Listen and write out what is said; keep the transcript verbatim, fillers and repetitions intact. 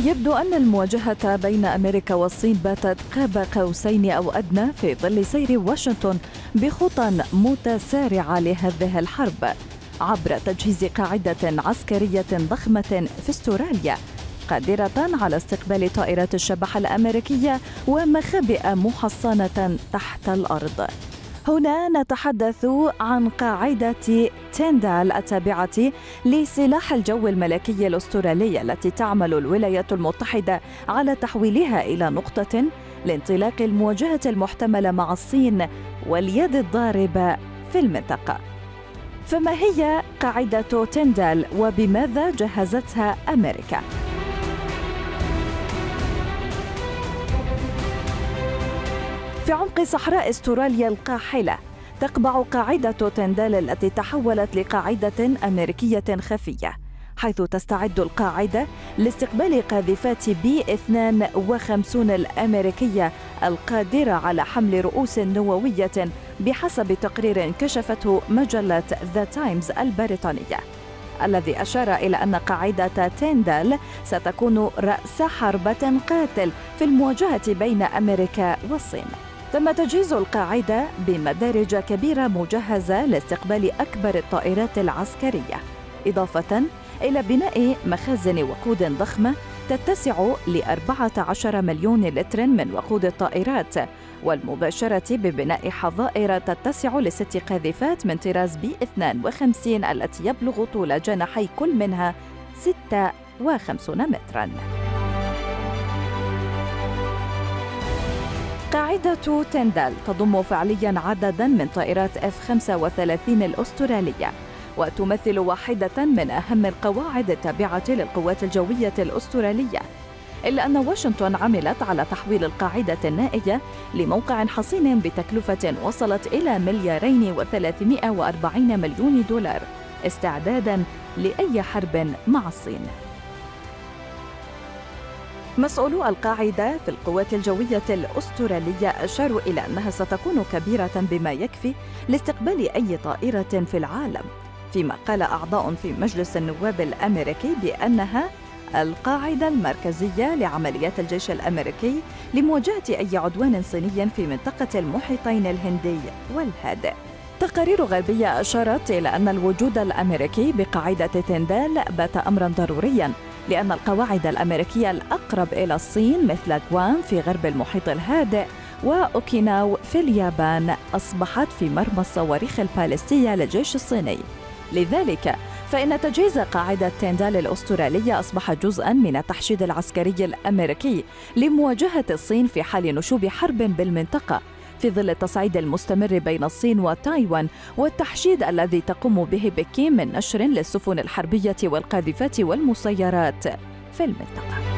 يبدو أن المواجهة بين أمريكا والصين باتت قاب قوسين أو أدنى في ظل سير واشنطن بخطى متسارعة لهذه الحرب عبر تجهيز قاعدة عسكرية ضخمة في استراليا قادرة على استقبال طائرات الشبح الأمريكية ومخابئ محصنة تحت الأرض. هنا نتحدث عن قاعدة تيندال التابعة لسلاح الجو الملكي الأسترالي التي تعمل الولايات المتحدة على تحويلها إلى نقطة لانطلاق المواجهة المحتملة مع الصين واليد الضاربة في المنطقة. فما هي قاعدة تيندال وبماذا جهزتها أمريكا؟ في عمق صحراء استراليا القاحلة تقبع قاعدة تيندال التي تحولت لقاعدة أمريكية خفية، حيث تستعد القاعدة لاستقبال قاذفات بي اثنين وخمسين الأمريكية القادرة على حمل رؤوس نووية بحسب تقرير كشفته مجلة ذا تايمز البريطانية، الذي أشار إلى أن قاعدة تيندال ستكون رأس حربة قاتل في المواجهة بين أمريكا والصين. تم تجهيز القاعدة بمدارج كبيرة مجهزة لاستقبال أكبر الطائرات العسكرية، إضافة إلى بناء مخازن وقود ضخمة تتسع لأربعة عشر مليون لتر من وقود الطائرات، والمباشرة ببناء حظائر تتسع لست قاذفات من طراز بي اثنين وخمسين التي يبلغ طول جناحي كل منها ستة وخمسين متراً. قاعدة تيندال تضم فعلياً عدداً من طائرات إف خمسة وثلاثين الأسترالية، وتمثل واحدة من أهم القواعد التابعة للقوات الجوية الأسترالية، إلا أن واشنطن عملت على تحويل القاعدة النائية لموقع حصين بتكلفة وصلت إلى مليارين وثلاثمائة وأربعين مليون دولار استعداداً لأي حرب مع الصين. مسؤولو القاعدة في القوات الجوية الأسترالية أشاروا إلى أنها ستكون كبيرة بما يكفي لاستقبال أي طائرة في العالم، فيما قال أعضاء في مجلس النواب الأمريكي بأنها القاعدة المركزية لعمليات الجيش الأمريكي لمواجهة أي عدوان صيني في منطقة المحيطين الهندي والهادئ. تقارير غربية أشارت إلى أن الوجود الأمريكي بقاعدة تيندال بات أمراً ضرورياً، لأن القواعد الأمريكية الأقرب إلى الصين مثل غوام في غرب المحيط الهادئ وأوكيناو في اليابان أصبحت في مرمى الصواريخ البالستية للجيش الصيني. لذلك فإن تجهيز قاعدة تيندال الأسترالية أصبح جزءاً من التحشيد العسكري الأمريكي لمواجهة الصين في حال نشوب حرب بالمنطقة، في ظل التصعيد المستمر بين الصين وتايوان والتحشيد الذي تقوم به بكين من نشر للسفن الحربية والقاذفات والمسيرات في المنطقة.